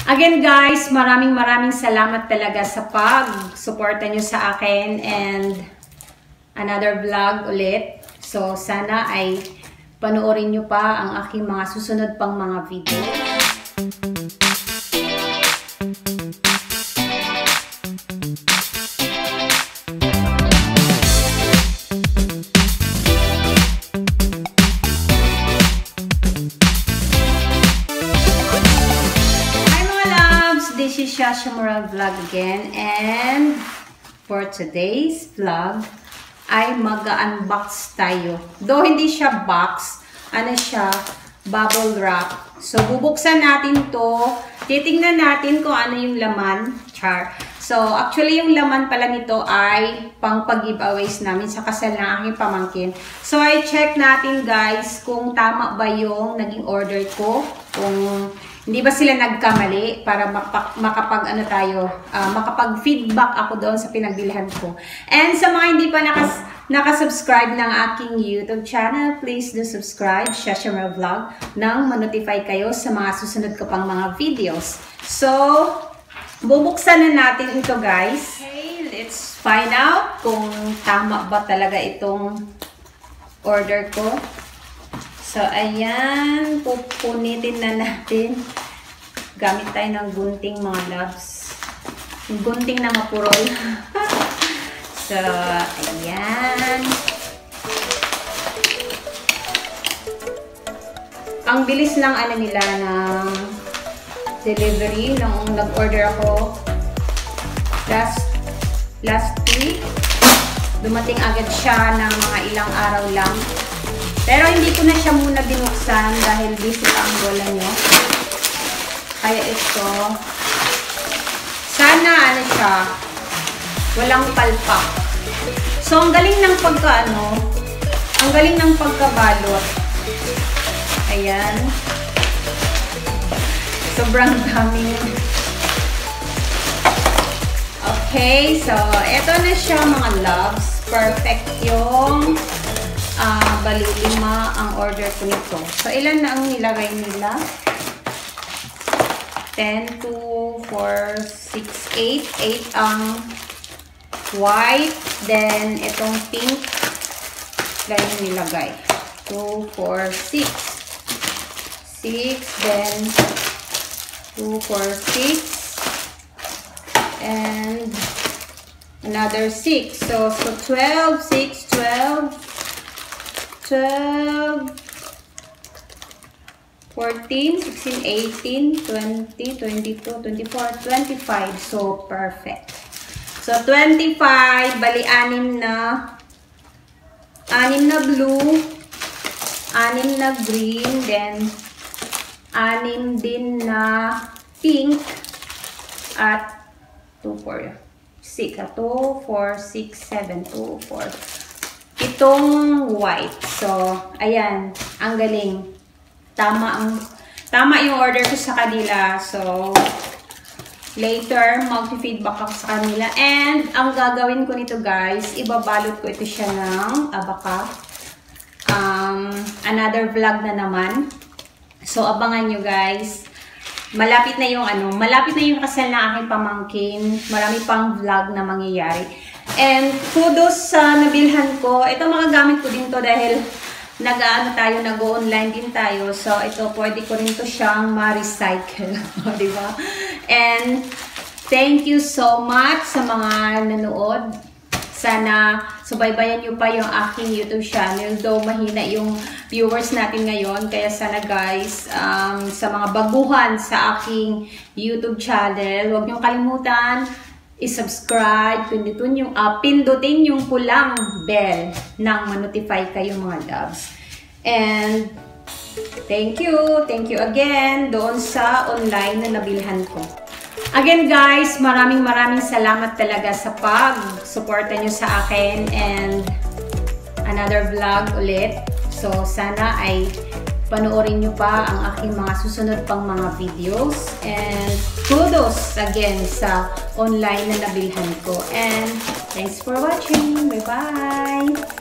Again guys, maraming salamat talaga sa pag-suporta nyo sa akin and another vlog ulit. So sana ay panoorin nyo pa ang aking mga susunod pang mga video. This is Shasha Moral Vlog again, and for today's vlog ay mag-unbox tayo. Though hindi siya box, ano siya, bubble wrap. So bubuksan natin to, titingnan natin kung ano yung laman. Char. So actually yung laman pala nito ay pang pag-giveaways namin sa kasal ng aking pamangkin. So I check natin guys kung tama ba yung naging order ko, kung hindi ba sila nagkamali para makapag-feedback ako doon sa pinagbilihan ko. And sa mga hindi pa nakasubscribe ng aking YouTube channel, please do subscribe, Shasha Moral Vlog, nang ma-notify kayo sa mga susunod ko pang mga videos. So, bubuksan na natin ito guys. Okay, let's find out kung tama ba talaga itong order ko. So, ayan, pupunitin na natin. Gamit tayo ng gunting mga loves. Gunting na mapurol. So, ayan. Ang bilis ng ano nila ng delivery nung nag-order ako last week. Dumating agad siya ng mga ilang araw lang. Pero hindi ko na siya muna binuksan dahil busy pa ang bola nyo. Kaya ito, sana ano siya, walang palpak. So, ang galing ng ang galing ng pagkabalot. Ayan. Sobrang daming. Okay, so, ito na siya mga loves. Perfect yung bali 5 ang order ko nito. So, ilan na ang nilagay nila? 10, 2, 4, 6, 8. 8 ang white. Then, itong pink. Ilan yung nilagay? 2, 4, 6. 6. Then, 2, 4, 6. And another 6. So 12, 6, 12. 12, 14, 16, 18, 20, 22, 24, 25. So, perfect. So, 25, bali 6 na blue, 6 na green, then 6 din na pink, at 2, 4, 6, 2, 4, 6, 7, 2, 4, itong white. So, ayan, ang galing. Tama yung order ko sa kanila. So, later, mag-feedback ako sa kanila. And, ang gagawin ko nito guys, ibabalot ko ito siya ng abaka. Another vlog na naman. So, abangan nyo guys. Malapit na yung kasal na aking pamangkin. Marami pang vlog na mangyayari. And kudos sa nabilhan ko. Ito magagamit ko din to dahil nag-online din tayo. So, ito pwede ko rin to siyang ma-recycle. Diba? And thank you so much sa mga nanood. Sana subaybayan nyo pa yung aking YouTube channel. Though mahina yung viewers natin ngayon. Kaya sana guys, sa mga baguhan sa aking YouTube channel, huwag nyo kalimutan i-subscribe, pindutin yung pulang bell nang ma-notify kayo mga loves. And thank you again doon sa online na nabilhan ko. Again guys, maraming salamat talaga sa pag-suporta nyo sa akin and another vlog ulit. So sana ay panoorin nyo pa ang aking mga susunod pang mga videos. And kudos again sa online na nabilhan ko. And thanks for watching. Bye-bye!